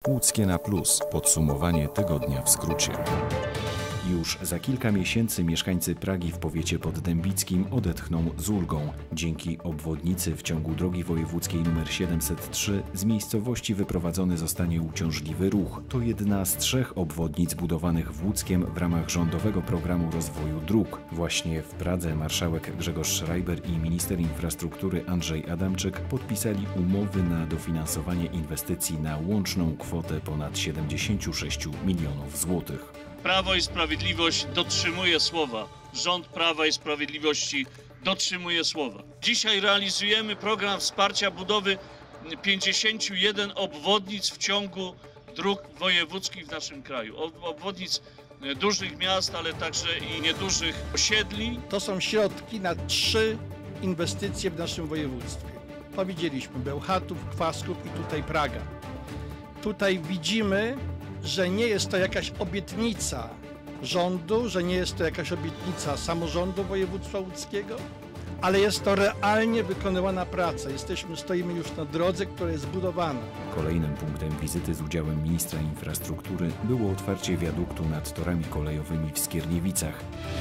Łódzkie na plus. Podsumowanie tygodnia w skrócie. Już za kilka miesięcy mieszkańcy Pragi w powiecie poddębickim odetchną z ulgą. Dzięki obwodnicy w ciągu drogi wojewódzkiej nr 703 z miejscowości wyprowadzony zostanie uciążliwy ruch. To jedna z 3 obwodnic budowanych w Łódzkiem w ramach rządowego programu rozwoju dróg. Właśnie w Pradze marszałek Grzegorz Schreiber i minister infrastruktury Andrzej Adamczyk podpisali umowy na dofinansowanie inwestycji na łączną kwotę ponad 76 milionów złotych. Prawo i Sprawiedliwość dotrzymuje słowa. Rząd Prawa i Sprawiedliwości dotrzymuje słowa. Dzisiaj realizujemy program wsparcia budowy 51 obwodnic w ciągu dróg wojewódzkich w naszym kraju. Obwodnic dużych miast, ale także i niedużych osiedli. To są środki na 3 inwestycje w naszym województwie. Powiedzieliśmy Bełchatów, Kwasków i tutaj Praga. Tutaj widzimy, że nie jest to jakaś obietnica rządu, że nie jest to jakaś obietnica samorządu województwa łódzkiego, ale jest to realnie wykonywana praca. Stoimy już na drodze, która jest budowana. Kolejnym punktem wizyty z udziałem ministra infrastruktury było otwarcie wiaduktu nad torami kolejowymi w Skierniewicach.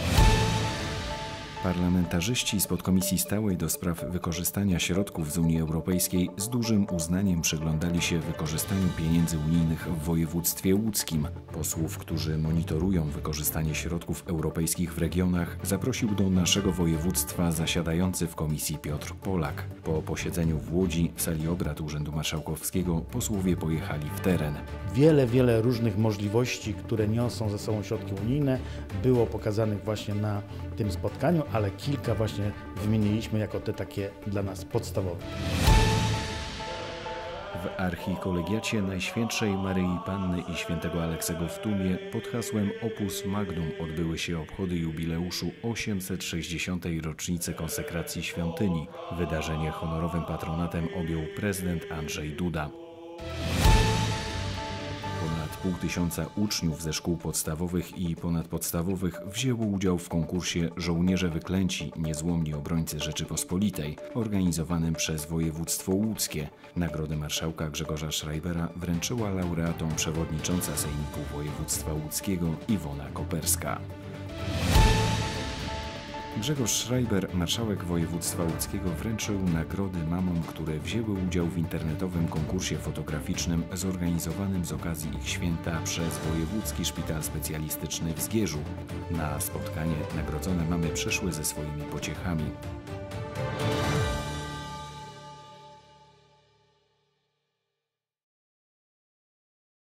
Parlamentarzyści z podkomisji stałej do spraw wykorzystania środków z Unii Europejskiej z dużym uznaniem przyglądali się wykorzystaniu pieniędzy unijnych w województwie łódzkim. Posłów, którzy monitorują wykorzystanie środków europejskich w regionach, zaprosił do naszego województwa zasiadający w komisji Piotr Polak. Po posiedzeniu w Łodzi w sali obrad Urzędu Marszałkowskiego posłowie pojechali w teren. Wiele różnych możliwości, które niosą ze sobą środki unijne, było pokazanych właśnie na tym spotkaniu, ale kilka właśnie wymieniliśmy jako te takie dla nas podstawowe. W archikolegiacie Najświętszej Maryi Panny i Świętego Aleksego w Tumie pod hasłem Opus Magnum odbyły się obchody jubileuszu 860. rocznicy konsekracji świątyni. Wydarzenie honorowym patronatem objął prezydent Andrzej Duda. Ponad 500 uczniów ze szkół podstawowych i ponadpodstawowych wzięło udział w konkursie Żołnierze Wyklęci – Niezłomni Obrońcy Rzeczypospolitej, organizowanym przez województwo łódzkie. Nagrodę marszałka Grzegorza Schreibera wręczyła laureatom przewodnicząca Sejmiku Województwa Łódzkiego Iwona Koperska. Grzegorz Schreiber, marszałek województwa łódzkiego, wręczył nagrody mamom, które wzięły udział w internetowym konkursie fotograficznym zorganizowanym z okazji ich święta przez Wojewódzki Szpital Specjalistyczny w Zgierzu. Na spotkanie nagrodzone mamy przyszły ze swoimi pociechami.